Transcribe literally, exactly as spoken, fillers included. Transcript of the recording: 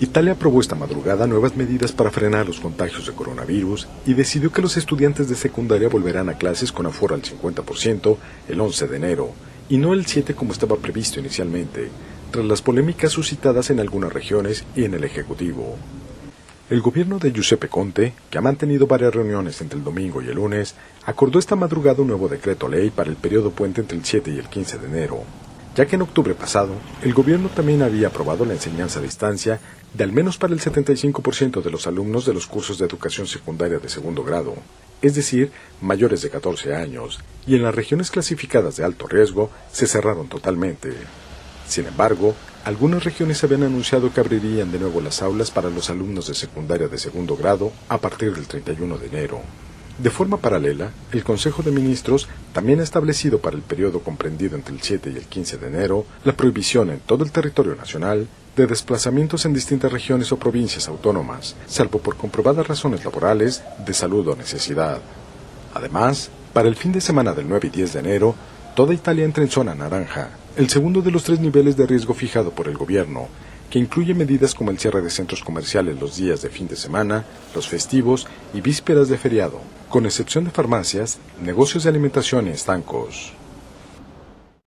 Italia aprobó esta madrugada nuevas medidas para frenar los contagios de coronavirus y decidió que los estudiantes de secundaria volverán a clases con aforo al cincuenta por ciento el once de enero, y no el siete como estaba previsto inicialmente, tras las polémicas suscitadas en algunas regiones y en el Ejecutivo. El gobierno de Giuseppe Conte, que ha mantenido varias reuniones entre el domingo y el lunes, acordó esta madrugada un nuevo decreto ley para el periodo puente entre el siete y el quince de enero, ya que en octubre pasado el gobierno también había aprobado la enseñanza a distancia de al menos para el setenta y cinco por ciento de los alumnos de los cursos de educación secundaria de segundo grado, es decir, mayores de catorce años, y en las regiones clasificadas de alto riesgo se cerraron totalmente. Sin embargo, algunas regiones habían anunciado que abrirían de nuevo las aulas para los alumnos de secundaria de segundo grado a partir del treinta y uno de enero. De forma paralela, el Consejo de Ministros también ha establecido para el periodo comprendido entre el siete y el quince de enero la prohibición en todo el territorio nacional de desplazamientos en distintas regiones o provincias autónomas, salvo por comprobadas razones laborales, de salud o necesidad. Además, para el fin de semana del nueve y diez de enero, toda Italia entra en zona naranja, el segundo de los tres niveles de riesgo fijado por el gobierno, que incluye medidas como el cierre de centros comerciales los días de fin de semana, los festivos y vísperas de feriado, con excepción de farmacias, negocios de alimentación y estancos.